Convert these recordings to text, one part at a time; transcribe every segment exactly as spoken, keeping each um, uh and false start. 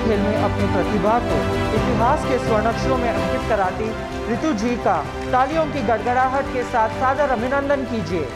खेल में अपनी प्रतिभा को इतिहास के स्वर्णाक्षरों में अंकित कराती ऋतु जी का तालियों की गड़गड़ाहट के साथ सादर अभिनंदन कीजिए।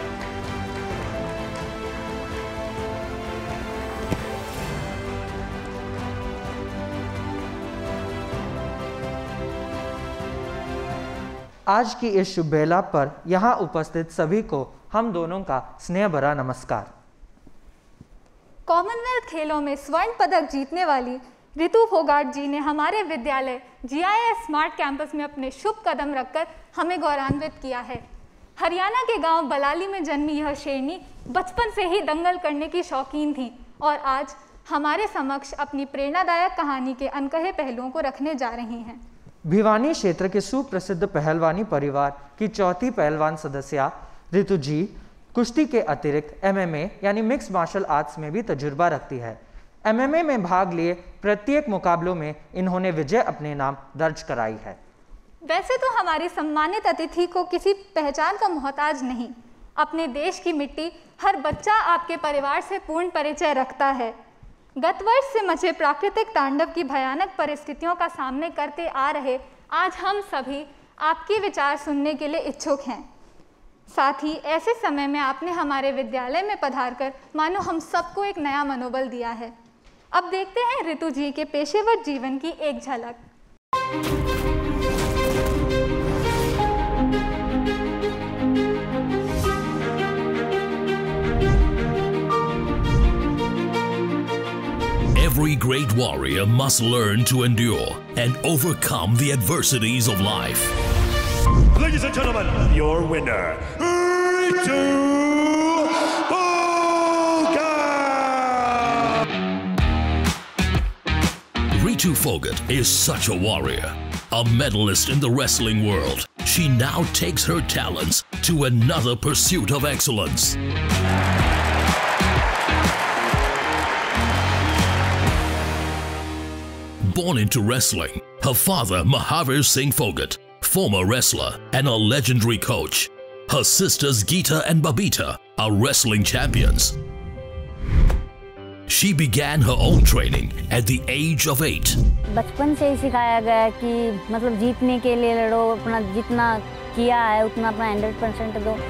आज की इस शुभ बेला पर यहाँ उपस्थित सभी को हम दोनों का स्नेह भरा नमस्कार। कॉमनवेल्थ खेलों में स्वर्ण पदक जीतने वाली ऋतु फोगाट जी ने हमारे विद्यालय G I S smart campus में अपने शुभ कदम रखकर हमें गौरवान्वित किया है। हरियाणा के गांव बलाली में जन्मी यह शेरनी बचपन से ही दंगल करने की शौकीन थी और आज हमारे समक्ष अपनी प्रेरणादायक कहानी के अनकहे पहलुओं को रखने जा रही हैं। भिवानी क्षेत्र के सुप्रसिद्ध पहलवानी परिवार की चौथी पहलवान सदस्या ऋतु जी कुश्ती के अतिरिक्त एम एम ए यानी मिक्स मार्शल आर्ट्स में भी तजुर्बा रखती है। एम एम ए में भाग लिए प्रत्येक मुकाबलों में इन्होंने विजय अपने नाम दर्ज कराई है। वैसे तो हमारी सम्मानित अतिथि को किसी पहचान का मोहताज नहीं। अपने देश की मिट्टी हर बच्चा आपके परिवार से पूर्ण परिचय रखता है। गत वर्ष से मचे प्राकृतिक तांडव की भयानक परिस्थितियों का सामने करते आ रहे आज हम सभी आपके विचार सुनने के लिए इच्छुक हैं। साथ ही ऐसे समय में आपने हमारे विद्यालय में पधारकर मानो हम सबको एक नया मनोबल दिया है। अब देखते हैं ऋतु जी के पेशेवर जीवन की एक झलक। Every great warrior must learn to endure and overcome the adversities of life. Ladies and gentlemen, your winner, Ritu Phogat! Ritu Phogat is such a warrior, a medalist in the wrestling world. She now takes her talents to another pursuit of excellence. Born into wrestling, her father Mahavir Singh Phogat, former wrestler and a legendary coach. Her sisters Geeta and Babita are wrestling champions. She began her own training at the age of eight. बचपन से ही सिखाया गया कि मतलब जीतने के लिए लड़ो, अपना जितना किया है उतना अपना हंड्रेड परसेंट दो।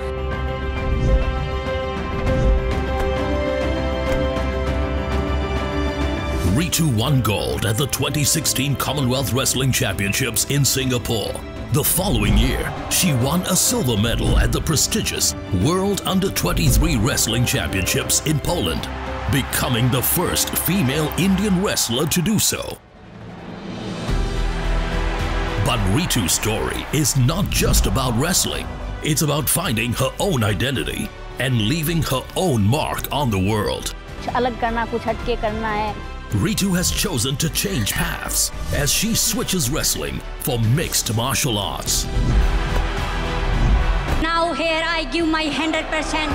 Ritu won gold at the twenty sixteen Commonwealth Wrestling Championships in Singapore. The following year, she won a silver medal at the prestigious World Under twenty-three Wrestling Championships in Poland, becoming the first female Indian wrestler to do so. But Ritu's story is not just about wrestling. It's about finding her own identity and leaving her own mark on the world. अलग करना, कुछ हटके करना है। Ritu has chosen to change paths as she switches wrestling for mixed martial arts. Now here I give my one hundred percent.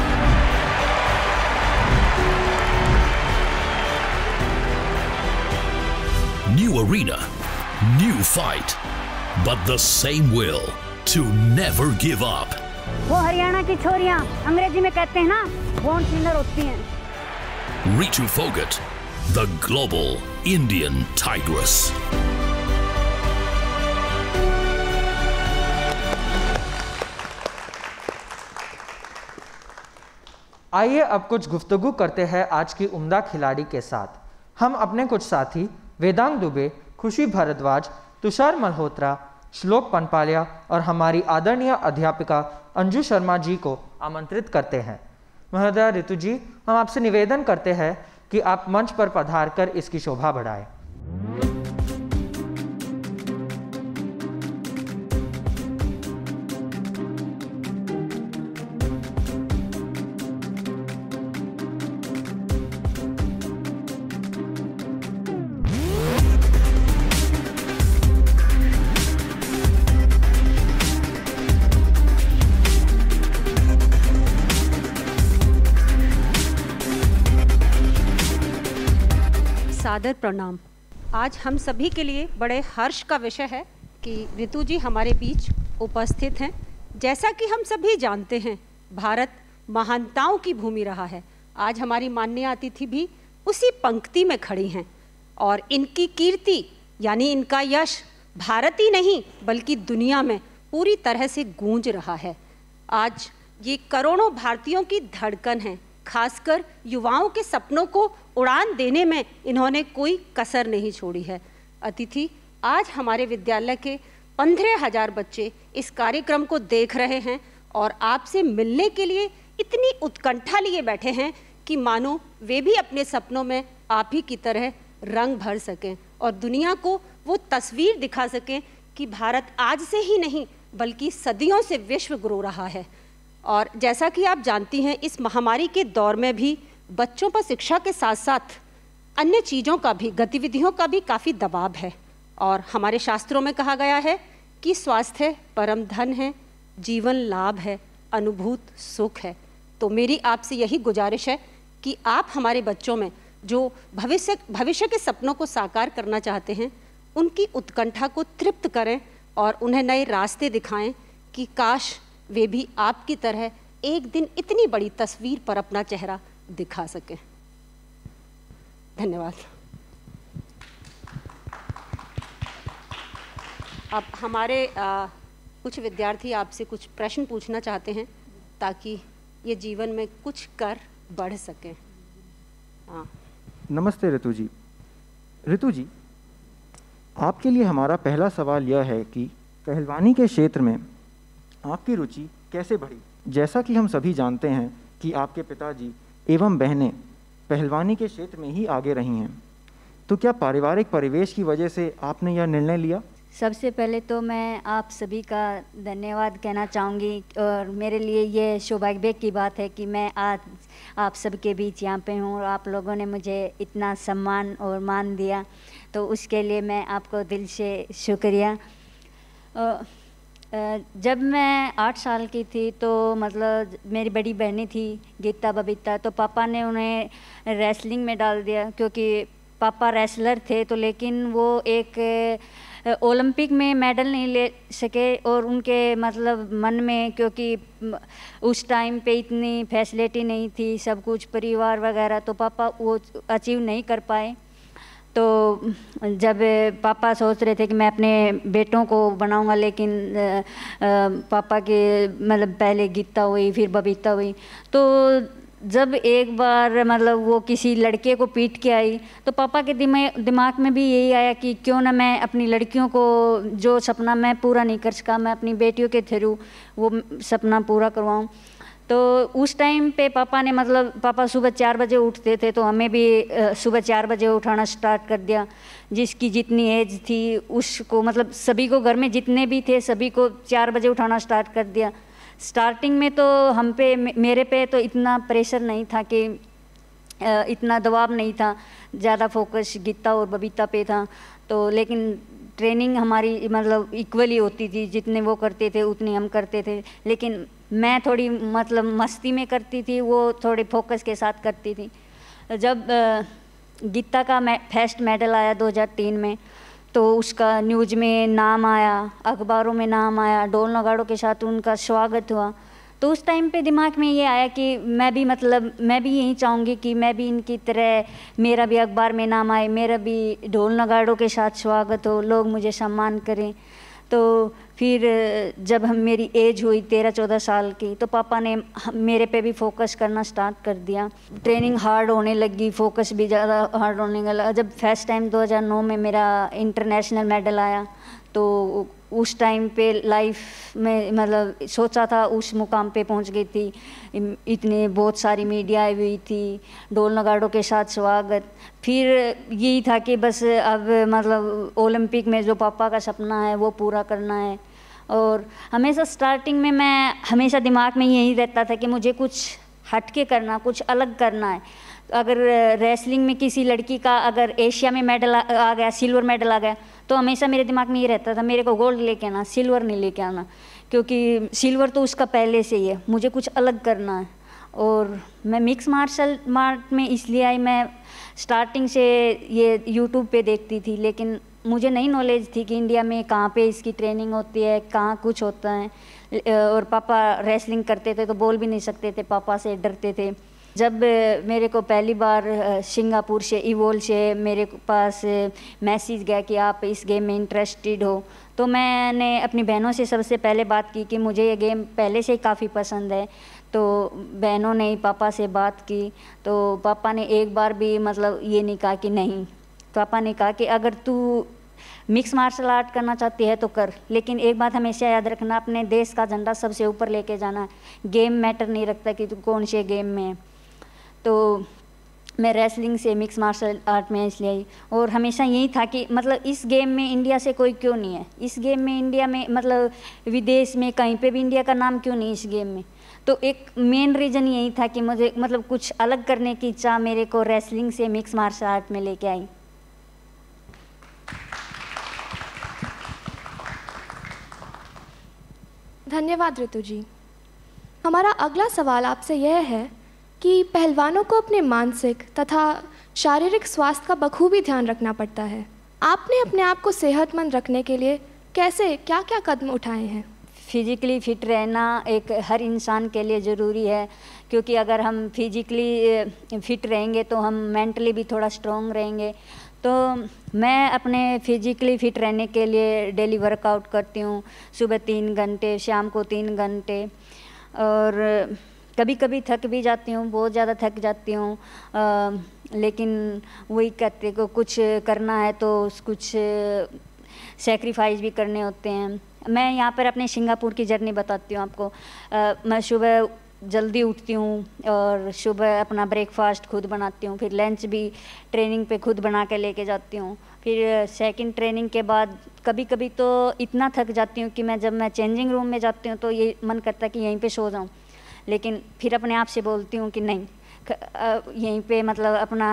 New arena, new fight, but the same will to never give up. वो हरियाणा की छोरियां अंग्रेजी में कहते हैं ना, born sinner होती हैं। Ritu Phogat, the global Indian tigress. आइए अब कुछ गुफ्तगू करते हैं आज की उम्दा खिलाड़ी के साथ। हम अपने कुछ साथी वेदांग दुबे, खुशी भारद्वाज, तुषार मल्होत्रा, श्लोक पनपालिया और हमारी आदरणीय अध्यापिका अंजू शर्मा जी को आमंत्रित करते हैं। महोदया ऋतु जी, हम आपसे निवेदन करते हैं कि आप मंच पर पधार कर इसकी शोभा बढ़ाएं। सादर प्रणाम। आज हम सभी के लिए बड़े हर्ष का विषय है कि ऋतु जी हमारे बीच उपस्थित हैं। जैसा कि हम सभी जानते हैं, भारत महानताओं की भूमि रहा है। आज हमारी माननीय अतिथि भी उसी पंक्ति में खड़ी हैं। और इनकी कीर्ति यानी इनका यश भारत ही नहीं बल्कि दुनिया में पूरी तरह से गूंज रहा है। आज ये करोड़ों भारतीयों की धड़कन है। खासकर युवाओं के सपनों को उड़ान देने में इन्होंने कोई कसर नहीं छोड़ी है। अतिथि, आज हमारे विद्यालय के पंद्रह हजार बच्चे इस कार्यक्रम को देख रहे हैं और आपसे मिलने के लिए इतनी उत्कंठा लिए बैठे हैं कि मानो वे भी अपने सपनों में आप ही की तरह रंग भर सकें और दुनिया को वो तस्वीर दिखा सकें कि भारत आज से ही नहीं बल्कि सदियों से विश्व गुरु रहा है। और जैसा कि आप जानती हैं, इस महामारी के दौर में भी बच्चों पर शिक्षा के साथ साथ अन्य चीज़ों का भी, गतिविधियों का भी काफ़ी दबाव है। और हमारे शास्त्रों में कहा गया है कि स्वास्थ्य परम धन है, जीवन लाभ है, अनुभूत सुख है। तो मेरी आपसे यही गुजारिश है कि आप हमारे बच्चों में जो भविष्य भविष्य के सपनों को साकार करना चाहते हैं, उनकी उत्कंठा को तृप्त करें और उन्हें नए रास्ते दिखाएं कि काश वे भी आपकी तरह एक दिन इतनी बड़ी तस्वीर पर अपना चेहरा दिखा सकें। धन्यवाद। अब हमारे आ, कुछ विद्यार्थी आपसे कुछ प्रश्न पूछना चाहते हैं ताकि ये जीवन में कुछ कर बढ़ सकें। हाँ। नमस्ते ऋतु जी। ऋतु जी, आपके लिए हमारा पहला सवाल यह है कि पहलवानी के क्षेत्र में आपकी रुचि कैसे बढ़ी? जैसा कि हम सभी जानते हैं कि आपके पिताजी एवं बहनें पहलवानी के क्षेत्र में ही आगे रही हैं, तो क्या पारिवारिक परिवेश की वजह से आपने यह निर्णय लिया? सबसे पहले तो मैं आप सभी का धन्यवाद कहना चाहूँगी और मेरे लिए ये सौभाग्य की बात है कि मैं आज आप सबके बीच यहाँ पे हूँ और आप लोगों ने मुझे इतना सम्मान और मान दिया, तो उसके लिए मैं आपको दिल से शुक्रिया। जब मैं आठ साल की थी तो मतलब मेरी बड़ी बहनी थी गीता बबीता, तो पापा ने उन्हें रेसलिंग में डाल दिया क्योंकि पापा रेसलर थे, तो लेकिन वो एक ओलंपिक में मेडल नहीं ले सके और उनके मतलब मन में, क्योंकि उस टाइम पे इतनी फैसिलिटी नहीं थी, सब कुछ परिवार वगैरह, तो पापा वो अचीव नहीं कर पाए। तो जब पापा सोच रहे थे कि मैं अपने बेटों को बनाऊंगा, लेकिन पापा के मतलब पहले गीता हुई फिर बबीता हुई, तो जब एक बार मतलब वो किसी लड़के को पीट के आई तो पापा के दिमाग दिमाग में भी यही आया कि क्यों ना मैं अपनी लड़कियों को जो सपना मैं पूरा नहीं कर सका, मैं अपनी बेटियों के थ्रू वो सपना पूरा करवाऊं। तो उस टाइम पे पापा ने मतलब पापा सुबह चार बजे उठते थे, तो हमें भी सुबह चार बजे उठाना स्टार्ट कर दिया। जिसकी जितनी एज थी उसको मतलब सभी को, घर में जितने भी थे सभी को चार बजे उठाना स्टार्ट कर दिया। स्टार्टिंग में तो हम पे मेरे पे तो इतना प्रेशर नहीं था कि इतना दबाव नहीं था, ज़्यादा फोकस गीता और बबीता पे था। तो लेकिन ट्रेनिंग हमारी मतलब इक्वली होती थी, जितने वो करते थे उतनी हम करते थे, लेकिन मैं थोड़ी मतलब मस्ती में करती थी, वो थोड़ी फोकस के साथ करती थी। जब गीता का फर्स्ट मेडल आया दो हज़ार तीन में, तो उसका न्यूज़ में नाम आया, अखबारों में नाम आया, ढोल नगाड़ों के साथ उनका स्वागत हुआ। तो उस टाइम पे दिमाग में ये आया कि मैं भी मतलब मैं भी यही चाहूँगी कि मैं भी इनकी तरह, मेरा भी अखबार में नाम आए, मेरा भी ढोल नगाड़ों के साथ स्वागत हो, लोग मुझे सम्मान करें। तो फिर जब हम मेरी एज हुई तेरह चौदह साल की, तो पापा ने मेरे पे भी फोकस करना स्टार्ट कर दिया। ट्रेनिंग हार्ड होने लगी, फोकस भी ज़्यादा हार्ड होने लगा। जब फर्स्ट टाइम दो हज़ार नौ में मेरा इंटरनेशनल मेडल आया, तो उस टाइम पे लाइफ में मतलब सोचा था उस मुकाम पे पहुंच गई थी, इतने बहुत सारी मीडिया आई हुई थी, ढोल नगाड़ों के साथ स्वागत। फिर यही था कि बस अब मतलब ओलंपिक में जो पापा का सपना है वो पूरा करना है। और हमेशा स्टार्टिंग में मैं हमेशा दिमाग में यही रहता था कि मुझे कुछ हट के करना, कुछ अलग करना है। अगर रेसलिंग में किसी लड़की का अगर एशिया में मेडल आ गया, सिल्वर मेडल आ गया, तो हमेशा मेरे दिमाग में ये रहता था मेरे को गोल्ड लेके आना, सिल्वर नहीं लेके आना, क्योंकि सिल्वर तो उसका पहले से ही है, मुझे कुछ अलग करना है। और मैं मिक्स मार्शल आर्ट में इसलिए आई, मैं स्टार्टिंग से ये यूट्यूब पे देखती थी, लेकिन मुझे नहीं नॉलेज थी कि इंडिया में कहाँ पे इसकी ट्रेनिंग होती है, कहाँ कुछ होता है। और पापा रेसलिंग करते थे तो बोल भी नहीं सकते थे, पापा से डरते थे। जब मेरे को पहली बार सिंगापुर से इवोल से मेरे पास मैसेज गया कि आप इस गेम में इंटरेस्टेड हो, तो मैंने अपनी बहनों से सबसे पहले बात की कि मुझे ये गेम पहले से ही काफ़ी पसंद है। तो बहनों ने पापा से बात की, तो पापा ने एक बार भी मतलब ये नहीं कहा कि नहीं। पापा ने कहा कि अगर तू मिक्स मार्शल आर्ट करना चाहती है तो कर, लेकिन एक बात हमेशा याद रखना, अपने देश का झंडा सबसे ऊपर लेके जाना। गेम मैटर नहीं रखता कि तू कौन से गेम में है। तो मैं रेसलिंग से मिक्स मार्शल आर्ट में इसलिए आई, और हमेशा यही था कि मतलब इस गेम में इंडिया से कोई क्यों नहीं है, इस गेम में इंडिया में मतलब विदेश में कहीं पे भी इंडिया का नाम क्यों नहीं इस गेम में। तो एक मेन रीज़न यही था कि मुझे मतलब कुछ अलग करने की इच्छा मेरे को रेसलिंग से मिक्स मार्शल आर्ट में लेके आई। धन्यवाद ऋतु जी। हमारा अगला सवाल आपसे यह है कि पहलवानों को अपने मानसिक तथा शारीरिक स्वास्थ्य का बखूबी ध्यान रखना पड़ता है। आपने अपने आप को सेहतमंद रखने के लिए कैसे क्या क्या कदम उठाए हैं? फिजिकली फिट रहना एक हर इंसान के लिए ज़रूरी है, क्योंकि अगर हम फिजिकली फिट रहेंगे तो हम मेंटली भी थोड़ा स्ट्रॉन्ग रहेंगे। तो मैं अपने फिजिकली फिट रहने के लिए डेली वर्कआउट करती हूँ, सुबह तीन घंटे, शाम को तीन घंटे, और कभी कभी थक भी जाती हूँ, बहुत ज़्यादा थक जाती हूँ, लेकिन वही कहते को कुछ करना है तो कुछ सेक्रीफाइस भी करने होते हैं। मैं यहाँ पर अपने सिंगापुर की जर्नी बताती हूँ आपको। आ, मैं सुबह जल्दी उठती हूँ और सुबह अपना ब्रेकफास्ट खुद बनाती हूँ, फिर लंच भी ट्रेनिंग पे खुद बना के लेके जाती हूँ। फिर सेकंड ट्रेनिंग के बाद कभी कभी तो इतना थक जाती हूँ कि मैं जब मैं चेंजिंग रूम में जाती हूँ तो ये मन करता है कि यहीं पे सो जाऊँ, लेकिन फिर अपने आप से बोलती हूँ कि नहीं, यहीं पे मतलब अपना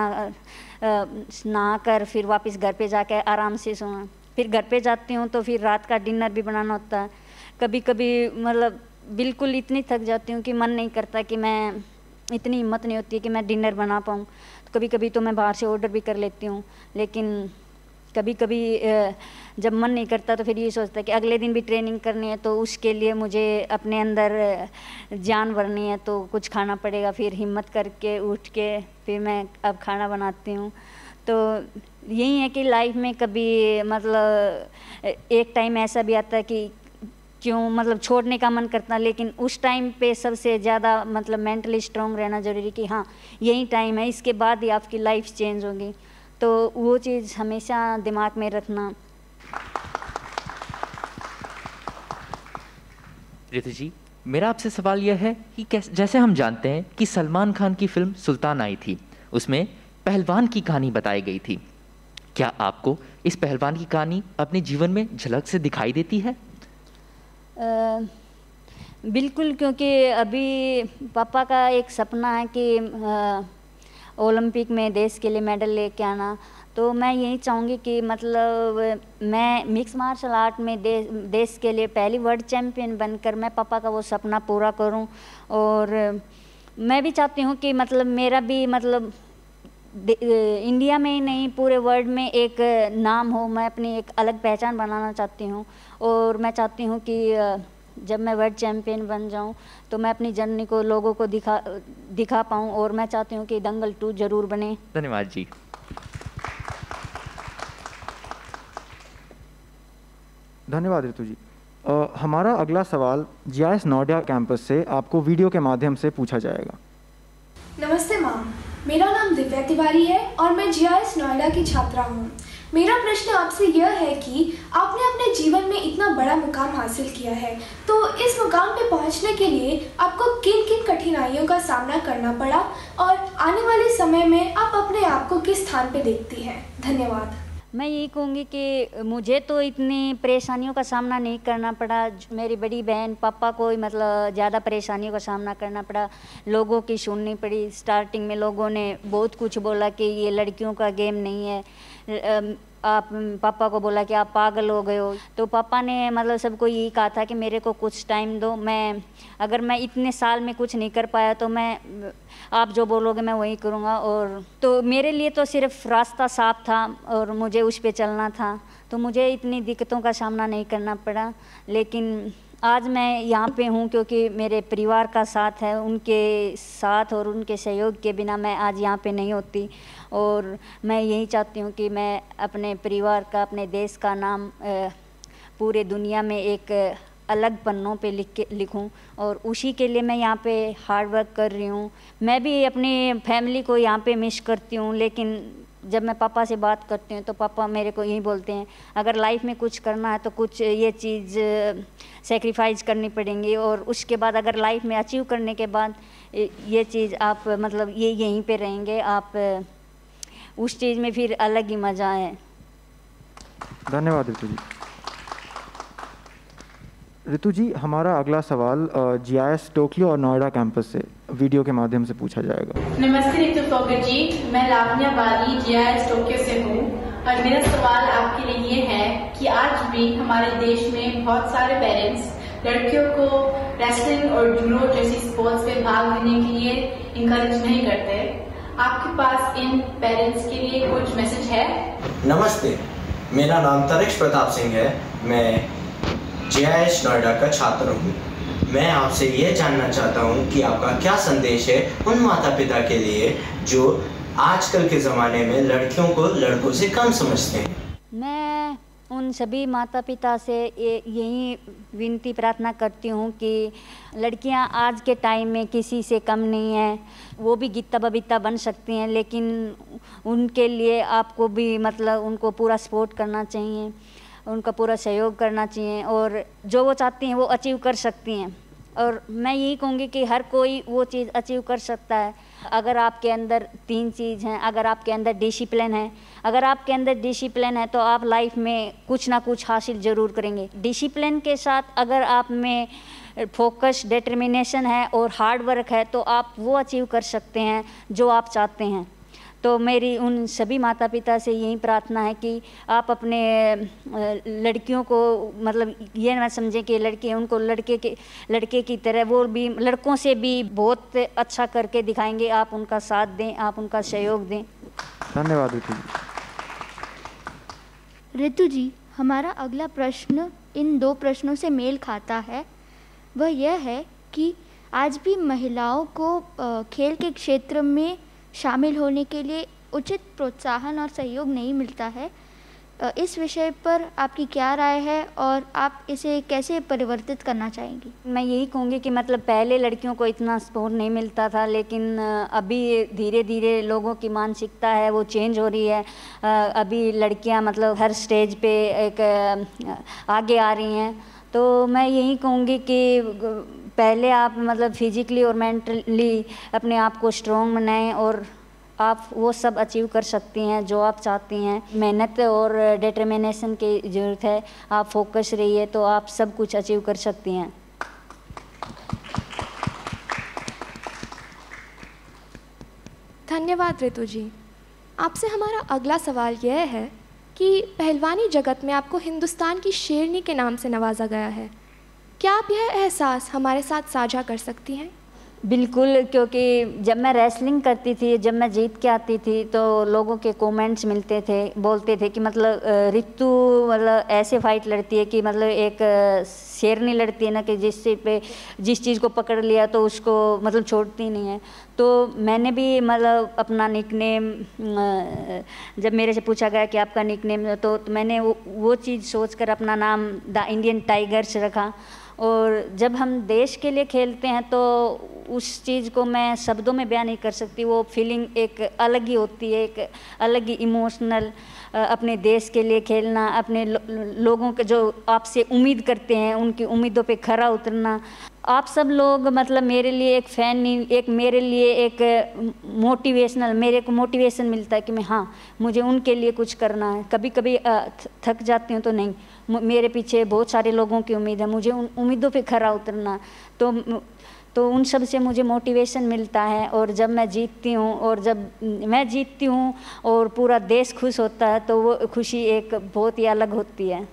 नहा कर फिर वापस घर पे जाके आराम से सोना। फिर घर पे जाती हूँ तो फिर रात का डिनर भी बनाना होता है। कभी कभी मतलब बिल्कुल इतनी थक जाती हूँ कि मन नहीं करता कि मैं, इतनी हिम्मत नहीं होती है कि मैं डिनर बना पाऊँ। तो कभी कभी तो मैं बाहर से ऑर्डर भी कर लेती हूँ, लेकिन कभी कभी जब मन नहीं करता तो फिर ये सोचता है कि अगले दिन भी ट्रेनिंग करनी है, तो उसके लिए मुझे अपने अंदर जान भरनी है, तो कुछ खाना पड़ेगा। फिर हिम्मत करके उठ के फिर मैं अब खाना बनाती हूँ। तो यही है कि लाइफ में कभी मतलब एक टाइम ऐसा भी आता है कि क्यों मतलब छोड़ने का मन करता, लेकिन उस टाइम पे सबसे ज़्यादा मतलब मेंटली स्ट्रॉन्ग रहना ज़रूरी कि हाँ यही टाइम है, इसके बाद ही आपकी लाइफ चेंज होगी। तो वो चीज़ हमेशा दिमाग में रखना। ऋतु जी, मेरा आपसे सवाल यह है कि कैसे, जैसे हम जानते हैं कि सलमान खान की फिल्म सुल्तान आई थी, उसमें पहलवान की कहानी बताई गई थी। क्या आपको इस पहलवान की कहानी अपने जीवन में झलक से दिखाई देती है? आ, बिल्कुल, क्योंकि अभी पापा का एक सपना है कि ओलंपिक में देश के लिए मेडल लेके आना। तो मैं यही चाहूँगी कि मतलब मैं मिक्स मार्शल आर्ट में दे, देश के लिए पहली वर्ल्ड चैम्पियन बनकर मैं पापा का वो सपना पूरा करूं। और मैं भी चाहती हूं कि मतलब मेरा भी मतलब इंडिया में ही नहीं पूरे वर्ल्ड में एक नाम हो, मैं अपनी एक अलग पहचान बनाना चाहती हूं। और मैं चाहती हूं कि जब मैं वर्ल्ड चैम्पियन बन जाऊं तो मैं अपनी जर्नी को लोगों को दिखा दिखा पाऊं, और मैं चाहती हूं कि दंगल टू जरूर बने। धन्यवाद जी। धन्यवाद ऋतु जी। आ, हमारा अगला सवाल G I S Noida campus से आपको वीडियो के माध्यम से पूछा जाएगा। नमस्ते मैम, मेरा नाम दिव्या तिवारी है और मैं जी आई एस नोएडा की छात्रा हूँ। मेरा प्रश्न आपसे यह है कि आपने अपने जीवन में इतना बड़ा मुकाम हासिल किया है, तो इस मुकाम पे पहुंचने के लिए आपको किन किन कठिनाइयों का सामना करना पड़ा और आने वाले समय में आप अपने आप को किस स्थान पे देखती हैं? धन्यवाद। मैं यही कहूँगी कि मुझे तो इतनी परेशानियों का सामना नहीं करना पड़ा। मेरी बड़ी बहन पापा को ही मतलब ज़्यादा परेशानियों का सामना करना पड़ा, लोगों की सुननी पड़ी। स्टार्टिंग में लोगों ने बहुत कुछ बोला कि ये लड़कियों का गेम नहीं है, आप पापा को बोला कि आप पागल हो गए हो। तो पापा ने मतलब सबको यही कहा था कि मेरे को कुछ टाइम दो, मैं अगर मैं इतने साल में कुछ नहीं कर पाया तो मैं आप जो बोलोगे मैं वही करूँगा। और तो मेरे लिए तो सिर्फ रास्ता साफ था और मुझे उस पर चलना था, तो मुझे इतनी दिक्कतों का सामना नहीं करना पड़ा। लेकिन आज मैं यहाँ पे हूँ क्योंकि मेरे परिवार का साथ है, उनके साथ और उनके सहयोग के बिना मैं आज यहाँ पे नहीं होती। और मैं यही चाहती हूँ कि मैं अपने परिवार का, अपने देश का नाम पूरे दुनिया में एक अलग पन्नों पे लिख के लिखूँ, और उसी के लिए मैं यहाँ पे हार्ड वर्क कर रही हूँ। मैं भी अपनी फैमिली को यहाँ पे मिस करती हूँ, लेकिन जब मैं पापा से बात करती हूँ तो पापा मेरे को यही बोलते हैं, अगर लाइफ में कुछ करना है तो कुछ ये चीज़ सेक्रीफाइस करनी पड़ेंगी, और उसके बाद अगर लाइफ में अचीव करने के बाद ये चीज़ आप मतलब ये यहीं पे रहेंगे, आप उस चीज़ में फिर अलग ही मज़ा है। धन्यवाद ऋतु जी। ऋतु जी, हमारा अगला सवाल जी आई एस टोक्यो और नोएडा कैंपस से वीडियो के माध्यम से पूछा जाएगा। नमस्ते ऋतु फोकर जी, मैं Lavanya Bali G I S Tokyo से हूँ और मेरा सवाल आपके लिए ये है कि आज भी हमारे देश में बहुत सारे पेरेंट्स लड़कियों को रेसलिंग और जूडो जैसी स्पोर्ट्स में भाग लेने के लिए इंकरेज नहीं करते। आपके पास इन पेरेंट्स के लिए कुछ मैसेज है? नमस्ते, मेरा नाम तनिष्क प्रताप सिंह है। मैं जे आई एस नोएडा का छात्र हूँ। मैं आपसे यह जानना चाहता हूँ कि आपका क्या संदेश है उन माता पिता के लिए जो आजकल के ज़माने में लड़कियों को लड़कों से कम समझते हैं। मैं उन सभी माता पिता से यही विनती प्रार्थना करती हूँ कि लड़कियाँ आज के टाइम में किसी से कम नहीं हैं। वो भी गीता बबीता बन सकती हैं, लेकिन उनके लिए आपको भी मतलब उनको पूरा सपोर्ट करना चाहिए, उनका पूरा सहयोग करना चाहिए, और जो वो चाहती हैं वो अचीव कर सकती हैं। और मैं यही कहूँगी कि हर कोई वो चीज़ अचीव कर सकता है अगर आपके अंदर तीन चीज़ हैं। अगर आपके अंदर डिसिप्लिन है, अगर आपके अंदर डिसिप्लिन है तो आप लाइफ में कुछ ना कुछ हासिल ज़रूर करेंगे। डिसिप्लिन के साथ अगर आप में फोकस, डिटर्मिनेशन है और हार्ड वर्क है तो आप वो अचीव कर सकते हैं जो आप चाहते हैं। तो मेरी उन सभी माता पिता से यही प्रार्थना है कि आप अपने लड़कियों को मतलब ये ना समझें कि लड़के उनको लड़के के लड़के की तरह, वो भी लड़कों से भी बहुत अच्छा करके दिखाएंगे। आप उनका साथ दें, आप उनका सहयोग दें। धन्यवाद ऋतु जी। ऋतु जी, हमारा अगला प्रश्न इन दो प्रश्नों से मेल खाता है। वह यह है कि आज भी महिलाओं को खेल के क्षेत्र में शामिल होने के लिए उचित प्रोत्साहन और सहयोग नहीं मिलता है। इस विषय पर आपकी क्या राय है और आप इसे कैसे परिवर्तित करना चाहेंगी? मैं यही कहूँगी कि मतलब पहले लड़कियों को इतना सपोर्ट नहीं मिलता था, लेकिन अभी धीरे धीरे लोगों की मानसिकता है वो चेंज हो रही है। अभी लड़कियाँ मतलब हर स्टेज पे एक आगे आ रही हैं। तो मैं यही कहूँगी कि पहले आप मतलब फिजिकली और मेंटली अपने आप को स्ट्रॉन्ग बनाएं और आप वो सब अचीव कर सकती हैं जो आप चाहती हैं। मेहनत और डिटर्मिनेशन की ज़रूरत है, आप फोकस रहिए तो आप सब कुछ अचीव कर सकती हैं। धन्यवाद ऋतु जी। आपसे हमारा अगला सवाल यह है कि पहलवानी जगत में आपको हिंदुस्तान की शेरनी के नाम से नवाजा गया है। क्या आप यह एहसास हमारे साथ साझा कर सकती हैं? बिल्कुल, क्योंकि जब मैं रेसलिंग करती थी, जब मैं जीत के आती थी तो लोगों के कमेंट्स मिलते थे, बोलते थे कि मतलब ऋतु मतलब ऐसे फाइट लड़ती है कि मतलब एक शेरनी लड़ती है ना, कि जिस पे जिस चीज़ को पकड़ लिया तो उसको मतलब छोड़ती नहीं है। तो मैंने भी मतलब अपना निकनेम, जब मेरे से पूछा गया कि आपका निकनेम, तो, तो मैंने वो, वो चीज़ सोचकर अपना नाम द इंडियन टाइगर्स रखा। और जब हम देश के लिए खेलते हैं तो उस चीज़ को मैं शब्दों में बयान नहीं कर सकती। वो फीलिंग एक अलग ही होती है, एक अलग ही इमोशनल। अपने देश के लिए खेलना, अपने लो, लोगों के जो आपसे उम्मीद करते हैं उनकी उम्मीदों पे खरा उतरना। आप सब लोग मतलब मेरे लिए एक फ़ैन नहीं, एक मेरे लिए एक मोटिवेशनल, मेरे को मोटिवेशन मिलता है कि मैं हाँ मुझे उनके लिए कुछ करना है। कभी कभी थक जाती हूँ तो नहीं, मेरे पीछे बहुत सारे लोगों की उम्मीद है, मुझे उन उम्मीदों पे खरा उतरना। तो तो उन सब से मुझे मोटिवेशन मिलता है। और जब मैं जीतती हूँ और जब मैं जीतती हूँ और पूरा देश खुश होता है तो वो खुशी एक बहुत ही अलग होती है।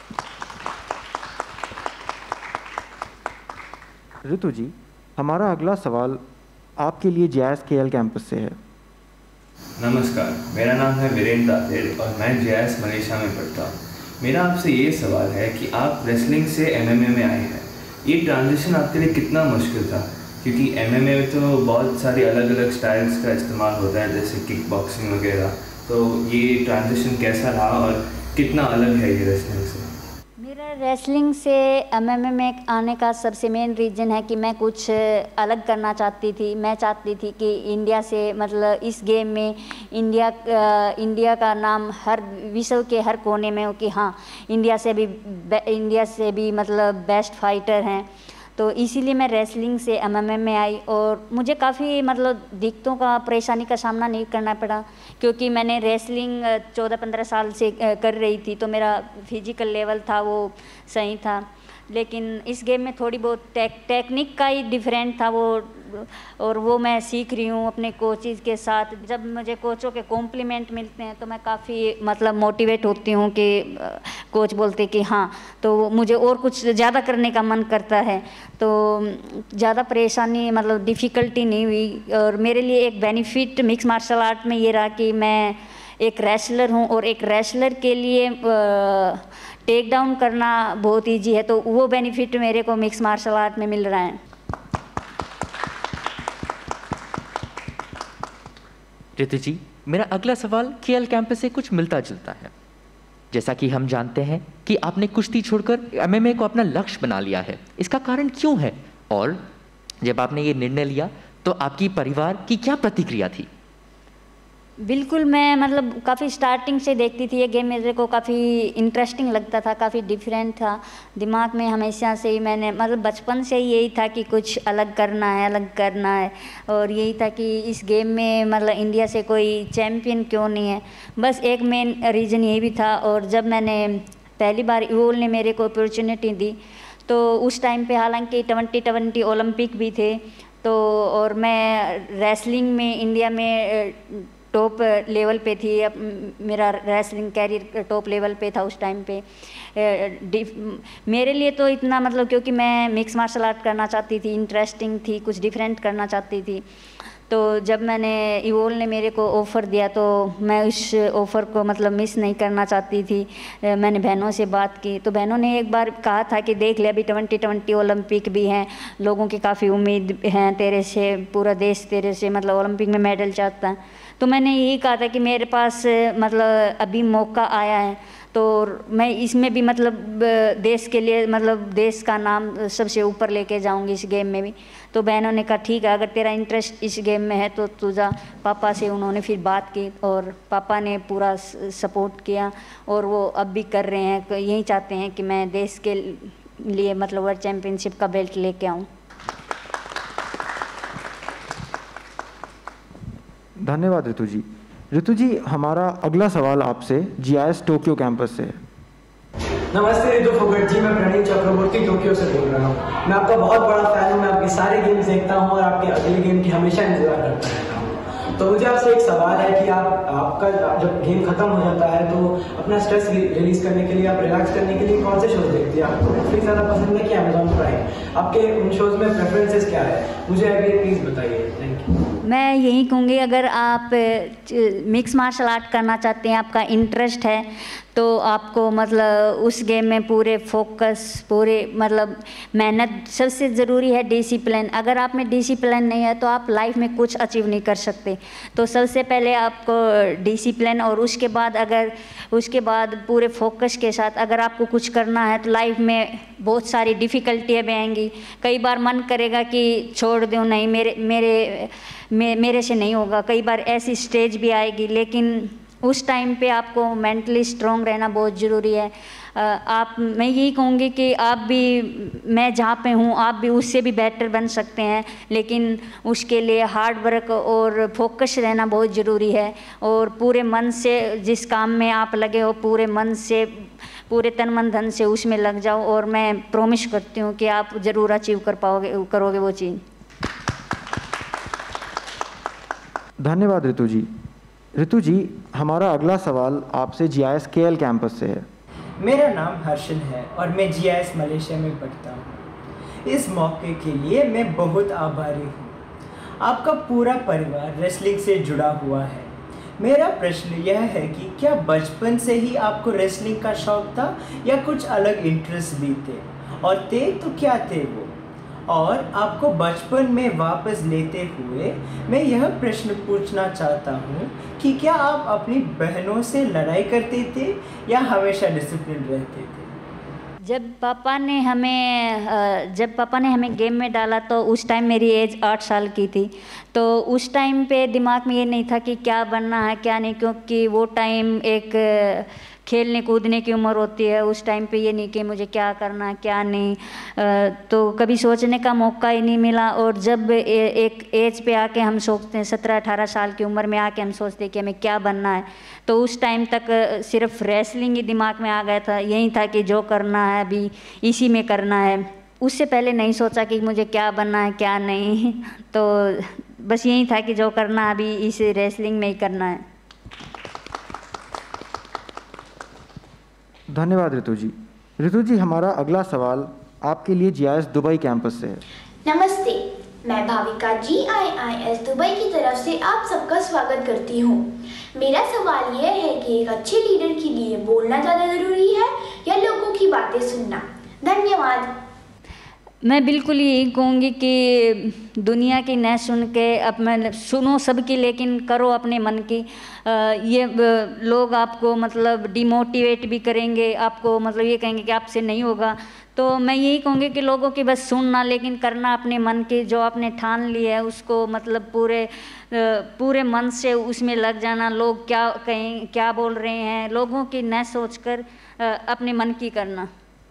ऋतु जी, हमारा अगला सवाल आपके लिए J I S K L campus से है। नमस्कार, मेरा नाम है वीरेंद्र दातेर और मैं जे आई एस मलेशिया में पढ़ता हूँ। मेरा आपसे ये सवाल है कि आप रेसलिंग से एम एम ए में आए हैं, ये ट्रांजिशन आपके लिए कितना मुश्किल था? क्योंकि एमएमए में तो बहुत सारी अलग अलग स्टाइल्स का इस्तेमाल होता है, जैसे किक बॉक्सिंग वगैरह, तो ये ट्रांजिशन कैसा रहा और कितना अलग है ये रेसलिंग से? मेरा रेसलिंग से एमएमए में आने का सबसे मेन रीज़न है कि मैं कुछ अलग करना चाहती थी। मैं चाहती थी कि इंडिया से मतलब इस गेम में इंडिया इंडिया का नाम हर विश्व के हर कोने में हो कि हाँ इंडिया से भी इंडिया से भी मतलब बेस्ट फाइटर हैं। तो इसीलिए मैं रेसलिंग से एमएमए में आई और मुझे काफ़ी मतलब दिक्कतों का परेशानी का सामना नहीं करना पड़ा, क्योंकि मैंने रेसलिंग चौदह पंद्रह साल से कर रही थी, तो मेरा फिजिकल लेवल था वो सही था। लेकिन इस गेम में थोड़ी बहुत टेक टेक्निक का ही डिफरेंट था वो, और वो मैं सीख रही हूँ अपने कोचेज़ के साथ। जब मुझे कोचों के कॉम्प्लीमेंट मिलते हैं तो मैं काफ़ी मतलब मोटिवेट होती हूँ कि कोच बोलते कि हाँ, तो मुझे और कुछ ज़्यादा करने का मन करता है। तो ज़्यादा परेशानी मतलब डिफ़िकल्टी नहीं हुई। और मेरे लिए एक बेनिफिट मिक्स मार्शल आर्ट में ये रहा कि मैं एक रेसलर हूँ, और एक रेसलर के लिए टेक डाउन करना बहुत ईजी है, तो वो बेनिफिट मेरे को मिक्स मार्शल आर्ट में मिल रहा है। रितु जी, मेरा अगला सवाल केएल कैंपस से कुछ मिलता जुलता है। जैसा कि हम जानते हैं कि आपने कुश्ती छोड़कर एमएमए को अपना लक्ष्य बना लिया है, इसका कारण क्यों है? और जब आपने ये निर्णय लिया तो आपकी परिवार की क्या प्रतिक्रिया थी? बिल्कुल, मैं मतलब काफ़ी स्टार्टिंग से देखती थी ये गेम, मेरे को काफ़ी इंटरेस्टिंग लगता था, काफ़ी डिफरेंट था। दिमाग में हमेशा से ही मैंने मतलब बचपन से ही यही था कि कुछ अलग करना है, अलग करना है। और यही था कि इस गेम में मतलब इंडिया से कोई चैम्पियन क्यों नहीं है, बस एक मेन रीज़न यही भी था। और जब मैंने पहली बार इवोल ने मेरे को अपॉर्चुनिटी दी, तो उस टाइम पे हालांकि ट्वेंटी ट्वेंटी ओलंपिक भी थे, तो और मैं रेसलिंग में इंडिया में टॉप लेवल पे थी। अब मेरा रेसलिंग कैरियर टॉप लेवल पे था उस टाइम पे। मेरे लिए तो इतना मतलब, क्योंकि मैं मिक्स मार्शल आर्ट करना चाहती थी, इंटरेस्टिंग थी, कुछ डिफरेंट करना चाहती थी। तो जब मैंने इवोल ने मेरे को ऑफ़र दिया तो मैं उस ऑफ़र को मतलब मिस नहीं करना चाहती थी। मैंने बहनों से बात की, तो बहनों ने एक बार कहा था कि देख ले, अभी ट्वेंटी ट्वेंटी ओलंपिक भी हैं, लोगों की काफ़ी उम्मीद हैं तेरे से, पूरा देश तेरे से मतलब ओलंपिक में मेडल चाहता है। तो मैंने यही कहा था कि मेरे पास मतलब अभी मौका आया है, तो मैं इसमें भी मतलब देश के लिए मतलब देश का नाम सबसे ऊपर लेके जाऊंगी इस गेम में भी। तो बहनों ने कहा ठीक है, अगर तेरा इंटरेस्ट इस गेम में है तो तू जा। पापा से उन्होंने फिर बात की और पापा ने पूरा सपोर्ट किया, और वो अब भी कर रहे हैं। यही चाहते हैं कि मैं देश के लिए मतलब वर्ल्ड चैम्पियनशिप का बेल्ट लेके आऊँ। धन्यवाद ऋतु जी। ऋतु जी, हमारा अगला सवाल आपसे जीआईएस टोक्यो कैंपस से है। नमस्ते ऋतु फोगट जी, मैं प्रणीत चक्रवर्ती टोक्यो से बोल रहा हूँ। मैं आपका बहुत बड़ा फैन हूँ, मैं आपके सारे गेम्स देखता हूँ और आपके अगले गेम की हमेशा इंतजार करता रहता हूँ। तो मुझे आपसे एक सवाल है कि आप आपका जब गेम खत्म हो जाता है तो अपना स्ट्रेस रिलीज करने के लिए, आप रिलैक्स करने के लिए कौन से शोज देखते हैं? आपको नेटफ्लिक्स ज़्यादा पसंद है कि अमेजॉन प्राइम? आपके उन शोज में प्रेफरेंसेस क्या है, मुझे अभी प्लीज़ बताइए। Thank you. मैं यही कहूँगी, अगर आप मिक्स मार्शल आर्ट करना चाहते हैं, आपका इंटरेस्ट है, तो आपको मतलब उस गेम में पूरे फोकस, पूरे मतलब मेहनत, सबसे ज़रूरी है डिसिप्लिन। अगर आप में डिसिप्लिन नहीं है तो आप लाइफ में कुछ अचीव नहीं कर सकते। तो सबसे पहले आपको डिसिप्लिन, और उसके बाद अगर उसके बाद पूरे फोकस के साथ अगर आपको कुछ करना है तो लाइफ में बहुत सारी डिफ़िकल्टियाँ भी आएंगी। कई बार मन करेगा कि छोड़ दूँ, नहीं मेरे मेरे मे, मेरे से नहीं होगा। कई बार ऐसी स्टेज भी आएगी, लेकिन उस टाइम पे आपको मेंटली स्ट्रॉन्ग रहना बहुत ज़रूरी है। आप मैं यही कहूँगी कि आप भी, मैं जहाँ पे हूँ आप भी उससे भी बेटर बन सकते हैं, लेकिन उसके लिए हार्ड वर्क और फोकस रहना बहुत ज़रूरी है। और पूरे मन से जिस काम में आप लगे हो, पूरे मन से, पूरे तन मन धन से उसमें लग जाओ, और मैं प्रॉमिस करती हूँ कि आप ज़रूर अचीव कर पाओगे, करोगे वो चीज़। धन्यवाद ऋतु जी। ऋतु जी, हमारा अगला सवाल आपसे जीआईएस केएल कैंपस से है। मेरा नाम हर्षन है और मैं जीआईएस मलेशिया में पढ़ता हूँ। इस मौके के लिए मैं बहुत आभारी हूँ। आपका पूरा परिवार रेसलिंग से जुड़ा हुआ है। मेरा प्रश्न यह है कि क्या बचपन से ही आपको रेसलिंग का शौक था या कुछ अलग इंटरेस्ट भी थे? और थे तो क्या थे वो। और आपको बचपन में वापस लेते हुए मैं यह प्रश्न पूछना चाहता हूँ कि क्या आप अपनी बहनों से लड़ाई करते थे या हमेशा डिसिप्लिन रहते थे? जब पापा ने हमें जब पापा ने हमें गेम में डाला तो उस टाइम मेरी एज आठ साल की थी। तो उस टाइम पे दिमाग में ये नहीं था कि क्या बनना है क्या नहीं, क्योंकि वो टाइम एक खेलने कूदने की उम्र होती है। उस टाइम पे ये नहीं कि मुझे क्या करना है क्या नहीं, तो कभी सोचने का मौका ही नहीं मिला। और जब एक एज पे आके हम सोचते हैं, सत्रह अठारह साल की उम्र में आके हम सोचते हैं कि हमें क्या बनना है, तो उस टाइम तक सिर्फ रेसलिंग ही दिमाग में आ गया था। यही था कि जो करना है अभी इसी में करना है। उससे पहले नहीं सोचा कि मुझे क्या बनना है क्या नहीं, तो बस यही था कि जो करना है अभी इस रेसलिंग में ही करना है। धन्यवाद ऋतु जी। ऋतु जी, हमारा अगला सवाल आपके लिए G I S Dubai campus से है। नमस्ते, मैं Bhavika G I I S Dubai की तरफ से आप सबका स्वागत करती हूँ। मेरा सवाल यह है कि एक अच्छे लीडर के लिए बोलना ज़्यादा ज़रूरी है या लोगों की बातें सुनना? धन्यवाद। मैं बिल्कुल यही कहूँगी कि दुनिया की न सुन के अब मैं सुनो सबकी, लेकिन करो अपने मन की। ये लोग आपको मतलब डिमोटिवेट भी करेंगे, आपको मतलब ये कहेंगे कि आपसे नहीं होगा। तो मैं यही कहूँगी कि लोगों की बस सुनना, लेकिन करना अपने मन की। जो आपने ठान लिया है उसको मतलब पूरे पूरे मन से उसमें लग जाना। लोग क्या कहें क्या बोल रहे हैं, लोगों की न सोचकर अपने मन की करना।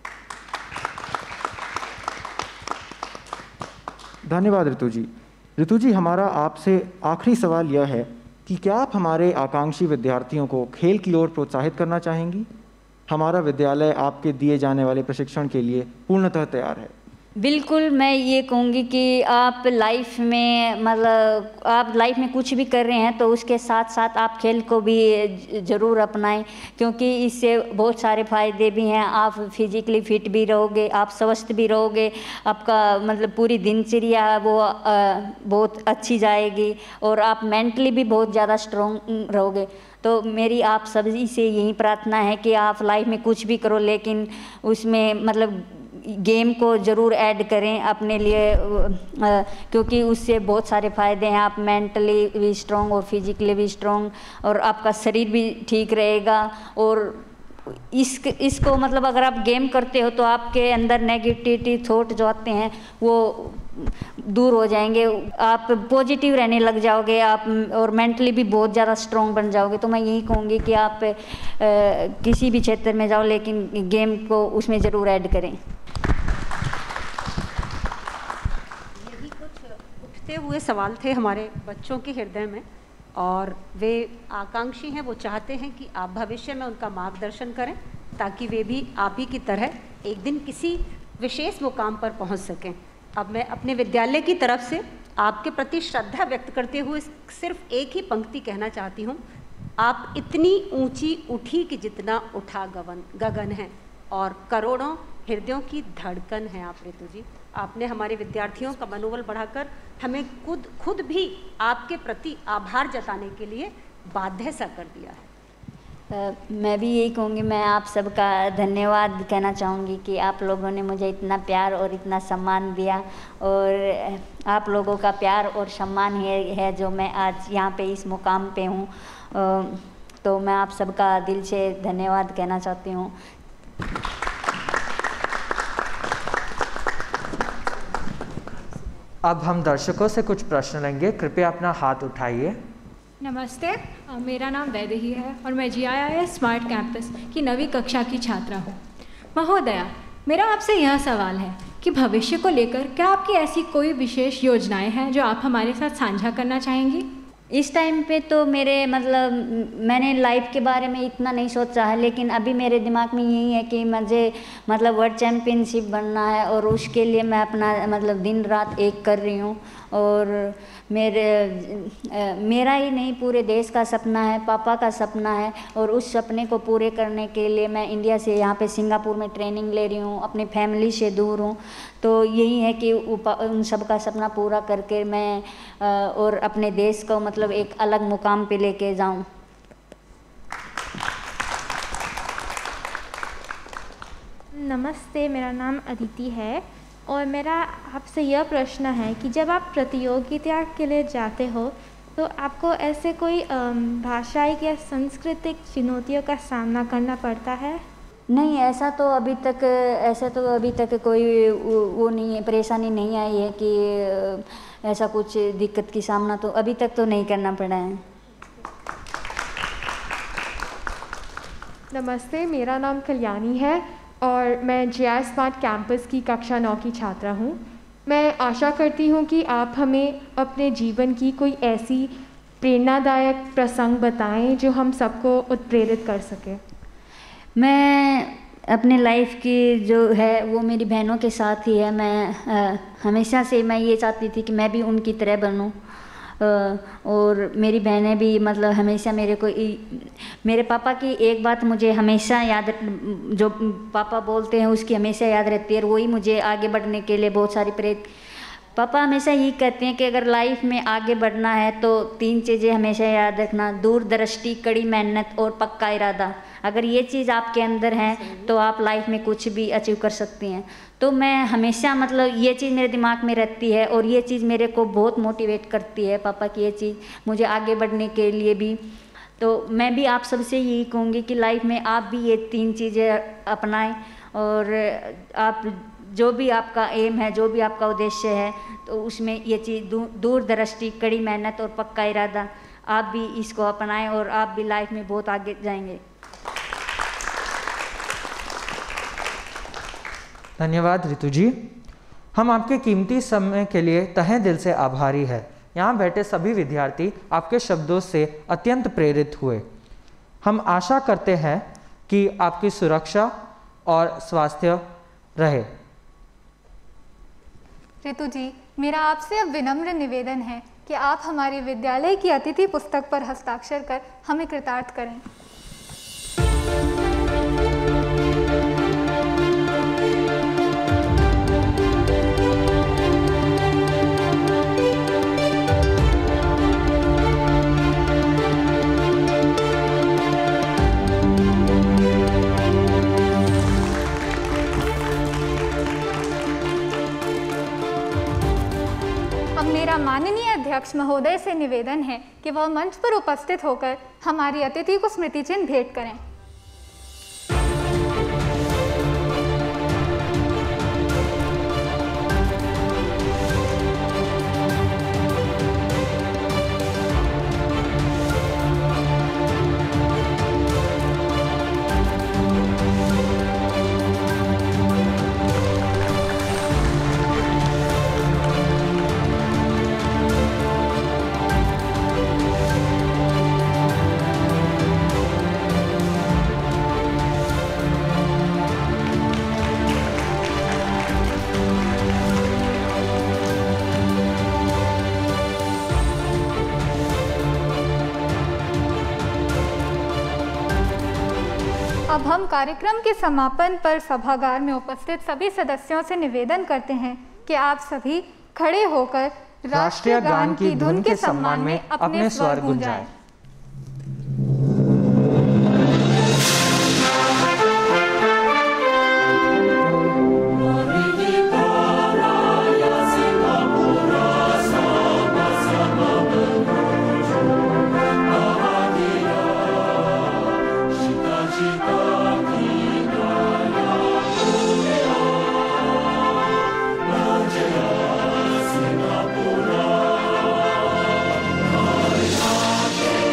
धन्यवाद ऋतु जी। ऋतु जी, हमारा आपसे आखिरी सवाल यह है कि क्या आप हमारे आकांक्षी विद्यार्थियों को खेल की ओर प्रोत्साहित करना चाहेंगी? हमारा विद्यालय आपके दिए जाने वाले प्रशिक्षण के लिए पूर्णतः तैयार है। बिल्कुल, मैं ये कहूँगी कि आप लाइफ में मतलब आप लाइफ में कुछ भी कर रहे हैं तो उसके साथ साथ आप खेल को भी ज़रूर अपनाएं, क्योंकि इससे बहुत सारे फ़ायदे भी हैं। आप फिजिकली फिट भी रहोगे, आप स्वस्थ भी रहोगे, आपका मतलब पूरी दिनचर्या है वो आ, बहुत अच्छी जाएगी, और आप मेंटली भी बहुत ज़्यादा स्ट्रॉन्ग रहोगे। तो मेरी आप सभी से यही प्रार्थना है कि आप लाइफ में कुछ भी करो, लेकिन उसमें मतलब गेम को ज़रूर ऐड करें अपने लिए, क्योंकि उससे बहुत सारे फ़ायदे हैं। आप मेंटली भी स्ट्रॉन्ग और फिजिकली भी स्ट्रॉन्ग, और आपका शरीर भी ठीक रहेगा। और इस इसको मतलब अगर आप गेम करते हो तो आपके अंदर नेगेटिविटी थॉट जो आते हैं वो दूर हो जाएंगे, आप पॉजिटिव रहने लग जाओगे आप, और मेंटली भी बहुत ज़्यादा स्ट्रॉन्ग बन जाओगे। तो मैं यही कहूँगी कि आप आ, किसी भी क्षेत्र में जाओ, लेकिन गेम को उसमें ज़रूर ऐड करें। यही कुछ उठते हुए सवाल थे हमारे बच्चों के हृदय में, और वे आकांक्षी हैं। वो चाहते हैं कि आप भविष्य में उनका मार्गदर्शन करें, ताकि वे भी आप ही की तरह एक दिन किसी विशेष मुकाम पर पहुंच सकें। अब मैं अपने विद्यालय की तरफ से आपके प्रति श्रद्धा व्यक्त करते हुए सिर्फ एक ही पंक्ति कहना चाहती हूँ। आप इतनी ऊंची उठी कि जितना उठा गगन गगन है, और करोड़ों हृदयों की धड़कन है आप ऋतु जी। आपने हमारे विद्यार्थियों का मनोबल बढ़ाकर हमें खुद खुद भी आपके प्रति आभार जताने के लिए बाध्य सा कर दिया है। Uh, मैं भी यही कहूँगी, मैं आप सबका धन्यवाद कहना चाहूँगी कि आप लोगों ने मुझे इतना प्यार और इतना सम्मान दिया, और आप लोगों का प्यार और सम्मान है, है जो मैं आज यहाँ पे इस मुकाम पे हूँ। uh, तो मैं आप सबका दिल से धन्यवाद कहना चाहती हूँ। अब हम दर्शकों से कुछ प्रश्न लेंगे, कृपया अपना हाथ उठाइए। नमस्ते, मेरा नाम वैदेही है और मैं G I I S smart campus की नवीं कक्षा की छात्रा हूँ। महोदया, मेरा आपसे यह सवाल है कि भविष्य को लेकर क्या आपकी ऐसी कोई विशेष योजनाएं हैं जो आप हमारे साथ साझा करना चाहेंगी? इस टाइम पे तो मेरे मतलब मैंने लाइफ के बारे में इतना नहीं सोचा है, लेकिन अभी मेरे दिमाग में यही है कि मुझे मतलब वर्ल्ड चैम्पियनशिप बनना है, और उसके लिए मैं अपना मतलब दिन रात एक कर रही हूँ। और मेरे मेरा ही नहीं पूरे देश का सपना है, पापा का सपना है, और उस सपने को पूरे करने के लिए मैं इंडिया से यहाँ पे सिंगापुर में ट्रेनिंग ले रही हूँ, अपनी फैमिली से दूर हूँ। तो यही है कि उन सब का सपना पूरा करके मैं और अपने देश को मतलब एक अलग मुकाम पे लेके जाऊँ। नमस्ते, मेरा नाम अदिति है और मेरा आपसे यह प्रश्न है कि जब आप प्रतियोगिता के लिए जाते हो तो आपको ऐसे कोई भाषाई या सांस्कृतिक चुनौतियों का सामना करना पड़ता है? नहीं, ऐसा तो अभी तक ऐसा तो अभी तक कोई वो नहीं है, परेशानी नहीं आई है कि ऐसा कुछ दिक्कत की सामना तो अभी तक तो नहीं करना पड़ा है। नमस्ते, मेरा नाम कल्याणी है और मैं जे आई स्मार्ट कैंपस की कक्षा नौ की छात्रा हूँ। मैं आशा करती हूँ कि आप हमें अपने जीवन की कोई ऐसी प्रेरणादायक प्रसंग बताएं जो हम सबको उत्प्रेरित कर सके। मैं अपने लाइफ की जो है वो मेरी बहनों के साथ ही है। मैं आ, हमेशा से मैं ये चाहती थी कि मैं भी उनकी तरह बनूं और मेरी बहनें भी मतलब हमेशा मेरे को मेरे पापा की एक बात मुझे हमेशा याद, जो पापा बोलते हैं उसकी हमेशा याद रहती है और वही मुझे आगे बढ़ने के लिए बहुत सारी प्रेरित। पापा हमेशा यही कहते हैं कि अगर लाइफ में आगे बढ़ना है तो तीन चीज़ें हमेशा याद रखना, दूरदृष्टि, कड़ी मेहनत और पक्का इरादा। अगर ये चीज़ आपके अंदर है तो आप लाइफ में कुछ भी अचीव कर सकती हैं। तो मैं हमेशा मतलब ये चीज़ मेरे दिमाग में रहती है और ये चीज़ मेरे को बहुत मोटिवेट करती है, पापा की ये चीज़ मुझे आगे बढ़ने के लिए भी। तो मैं भी आप सबसे यही कहूँगी कि लाइफ में आप भी ये तीन चीज़ें अपनाएं और आप जो भी आपका एम है, जो भी आपका उद्देश्य है, तो उसमें ये चीज़ दूर दूरदृष्टि, कड़ी मेहनत और पक्का इरादा, आप भी इसको अपनाएं और आप भी लाइफ में बहुत आगे जाएंगे। धन्यवाद ऋतु जी। हम आपके कीमती समय के लिए तहे दिल से आभारी है। यहाँ बैठे सभी विद्यार्थी आपके शब्दों से अत्यंत प्रेरित हुए। हम आशा करते हैं कि आपकी सुरक्षा और स्वास्थ्य रहे। ऋतु जी, मेरा आपसे अब विनम्र निवेदन है कि आप हमारे विद्यालय की अतिथि पुस्तक पर हस्ताक्षर कर हमें कृतार्थ करें। मेरा माननीय अध्यक्ष महोदय से निवेदन है कि वह मंच पर उपस्थित होकर हमारी अतिथि को स्मृति चिन्ह भेंट करें। अब हम कार्यक्रम के समापन पर सभागार में उपस्थित सभी सदस्यों से निवेदन करते हैं कि आप सभी खड़े होकर राष्ट्रीय गान की धुन के सम्मान में अपने स्वर गुंजाएं। Yeah.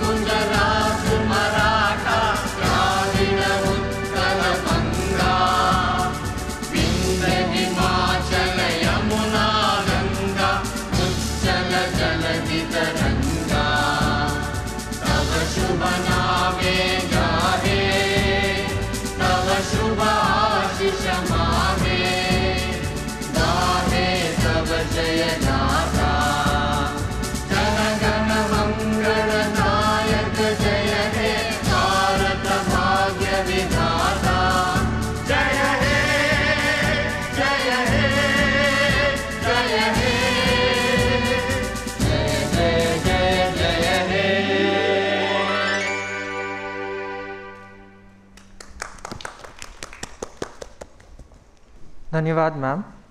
गुजरात मराठा द्राविड उत्कल बंगा विंध्य हिमाचल यमुना गंगा उच्चल जलधि तरंगा तव शुभ नामे गाहे तव शुभ आशीष माहे गाहे तव जय गाथा जन गण मंगल नायक जय हे भारत भाग्य विधाता जय हे जय हे जय हे जय जय जय जय हे। धन्यवाद मैम।